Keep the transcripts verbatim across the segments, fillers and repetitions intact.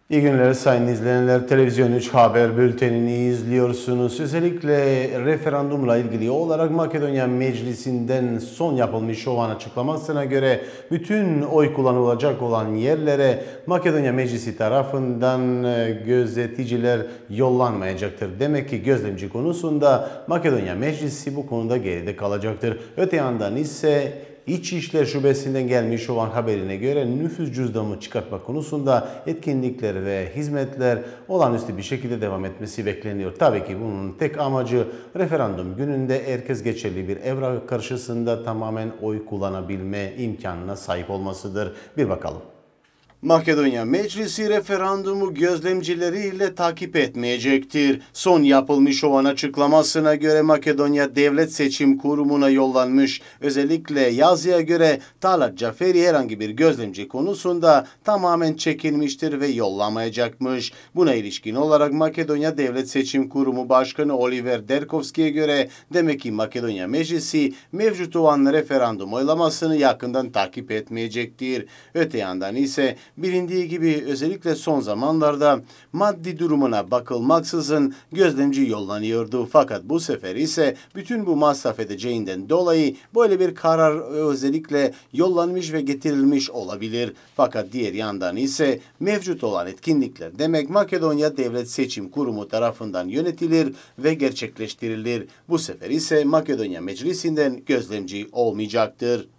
İyi günler sayın izleyenler. Televizyon üç Haber Bülteni'ni izliyorsunuz. Özellikle referandumla ilgili olarak Makedonya Meclisi'nden son yapılmış olan açıklamasına göre bütün oy kullanılacak olan yerlere Makedonya Meclisi tarafından gözeticiler yollanmayacaktır. Demek ki gözlemci konusunda Makedonya Meclisi bu konuda geride kalacaktır. Öte yandan ise İçişler Şubesi'nden gelmiş olan haberine göre nüfus cüzdanı çıkartma konusunda etkinlikler ve hizmetler olağanüstü bir şekilde devam etmesi bekleniyor. Tabii ki bunun tek amacı referandum gününde herkes geçerli bir evrak karşısında tamamen oy kullanabilme imkanına sahip olmasıdır. Bir bakalım. Makedonya Meclisi referandumu gözlemcileriyle takip etmeyecektir. Son yapılmış olan açıklamasına göre Makedonya Devlet Seçim Kurumu'na yollanmış. Özellikle yazıya göre Talat Caferi herhangi bir gözlemci konusunda tamamen çekilmiştir ve yollamayacakmış. Buna ilişkin olarak Makedonya Devlet Seçim Kurumu Başkanı Oliver Derkovski'ye göre demek ki Makedonya Meclisi mevcut olan referandum oylamasını yakından takip etmeyecektir. Öte yandan ise bilindiği gibi özellikle son zamanlarda maddi durumuna bakılmaksızın gözlemci yollanıyordu. Fakat bu sefer ise bütün bu masraf edeceğinden dolayı böyle bir karar özellikle yollanmış ve getirilmiş olabilir. Fakat diğer yandan ise mevcut olan etkinlikler demek Makedonya Devlet Seçim Kurumu tarafından yönetilir ve gerçekleştirilir. Bu sefer ise Makedonya Meclisi'nden gözlemci olmayacaktır.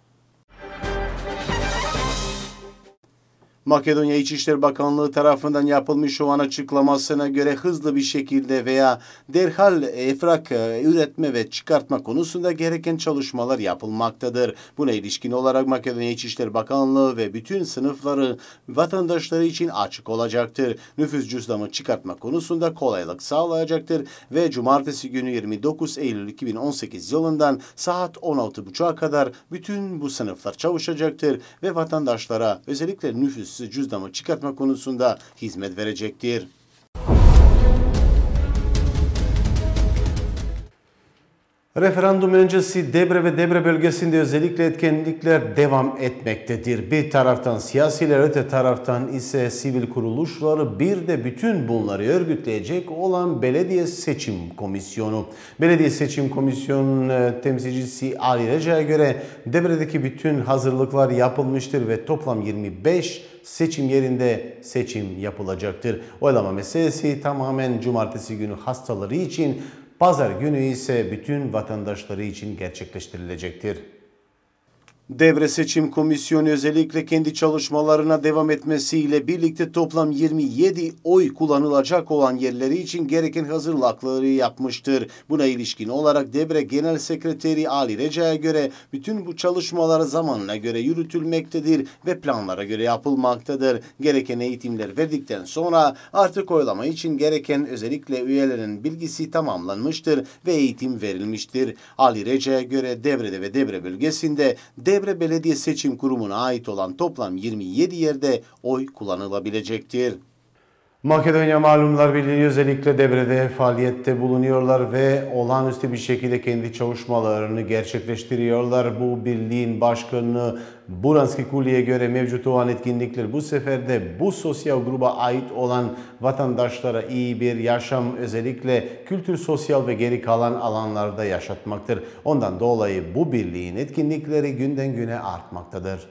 Makedonya İçişleri Bakanlığı tarafından yapılmış olan açıklamasına göre hızlı bir şekilde veya derhal evrak üretme ve çıkartma konusunda gereken çalışmalar yapılmaktadır. Buna ilişkin olarak Makedonya İçişleri Bakanlığı ve bütün sınıfları vatandaşları için açık olacaktır. Nüfus cüzdanı çıkartma konusunda kolaylık sağlayacaktır ve cumartesi günü yirmi dokuz Eylül iki bin on sekiz yılından saat on altı buçuğa kadar bütün bu sınıflar çalışacaktır ve vatandaşlara özellikle nüfus cüzdanı çıkartma konusunda hizmet verecektir. Referandum öncesi Debre ve Debre bölgesinde özellikle etkinlikler devam etmektedir. Bir taraftan siyasiler, öte taraftan ise sivil kuruluşları, bir de bütün bunları örgütleyecek olan Belediye Seçim Komisyonu. Belediye Seçim Komisyonu temsilcisi Ali Reca'ya göre Debre'deki bütün hazırlıklar yapılmıştır ve toplam yirmi beş seçim yerinde seçim yapılacaktır. Oylama meselesi tamamen cumartesi günü hastaları için, pazar günü ise bütün vatandaşları için gerçekleştirilecektir. Debre Seçim Komisyonu özellikle kendi çalışmalarına devam etmesiyle birlikte toplam yirmi yedi oy kullanılacak olan yerleri için gereken hazırlıkları yapmıştır. Buna ilişkin olarak Debre Genel Sekreteri Ali Reca'ya göre bütün bu çalışmalar zamanına göre yürütülmektedir ve planlara göre yapılmaktadır. Gereken eğitimler verdikten sonra artık oylama için gereken özellikle üyelerin bilgisi tamamlanmıştır ve eğitim verilmiştir. Ali Reca'ya göre Debre'de ve Debre bölgesinde Debre Debre Belediye Seçim Kurumu'na ait olan toplam yirmi yedi yerde oy kullanılabilecektir. Makedonya Malumlar Birliği özellikle Debre'de faaliyette bulunuyorlar ve olağanüstü bir şekilde kendi çalışmalarını gerçekleştiriyorlar. Bu birliğin başkanı Buranski Kuli'ye göre mevcut olan etkinlikler bu sefer de bu sosyal gruba ait olan vatandaşlara iyi bir yaşam, özellikle kültür, sosyal ve geri kalan alanlarda yaşatmaktır. Ondan dolayı bu birliğin etkinlikleri günden güne artmaktadır.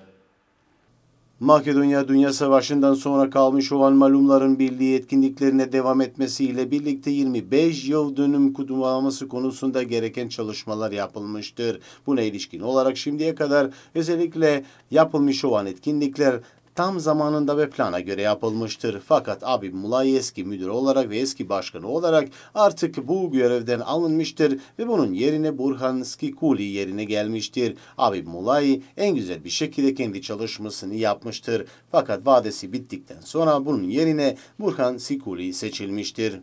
Makedonya Dünya Savaşı'ndan sonra kalmış olan Malumların Birliği etkinliklerine devam etmesiyle birlikte yirmi beş yıl dönüm kutlaması konusunda gereken çalışmalar yapılmıştır. Buna ilişkin olarak şimdiye kadar özellikle yapılmış olan etkinlikler tam zamanında ve plana göre yapılmıştır. Fakat Abib Mulay eski müdür olarak ve eski başkanı olarak artık bu görevden alınmıştır ve bunun yerine Burhan Skikuli yerine gelmiştir. Abib Mulay en güzel bir şekilde kendi çalışmasını yapmıştır. Fakat vadesi bittikten sonra bunun yerine Burhan Skikuli seçilmiştir.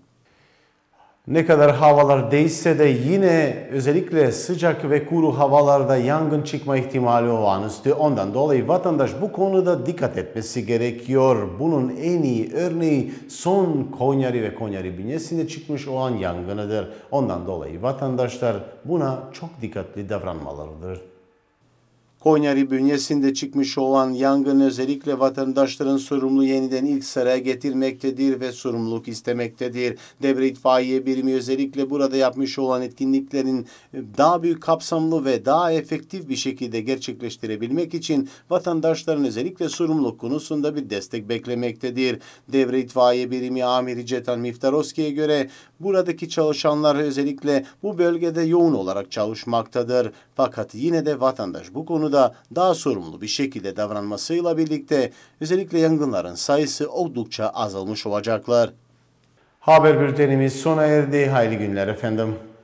Ne kadar havalar değişse de yine özellikle sıcak ve kuru havalarda yangın çıkma ihtimali olağanüstü. Ondan dolayı vatandaş bu konuda dikkat etmesi gerekiyor. Bunun en iyi örneği son Konyari ve Konyari bünyesinde çıkmış olan yangınıdır. Ondan dolayı vatandaşlar buna çok dikkatli davranmalıdır. Konyari bünyesinde çıkmış olan yangın özellikle vatandaşların sorumlu yeniden ilk sıraya getirmektedir ve sorumluluk istemektedir. Devre itfaiye birimi özellikle burada yapmış olan etkinliklerin daha büyük kapsamlı ve daha efektif bir şekilde gerçekleştirebilmek için vatandaşların özellikle sorumluluk konusunda bir destek beklemektedir. Devre itfaiye birimi amiri Cetan Miftaroski'ye göre buradaki çalışanlar özellikle bu bölgede yoğun olarak çalışmaktadır. Fakat yine de vatandaş bu konuda daha sorumlu bir şekilde davranmasıyla birlikte özellikle yangınların sayısı oldukça azalmış olacaklar. Haber bültenimiz sona erdi. Hayırlı günler efendim.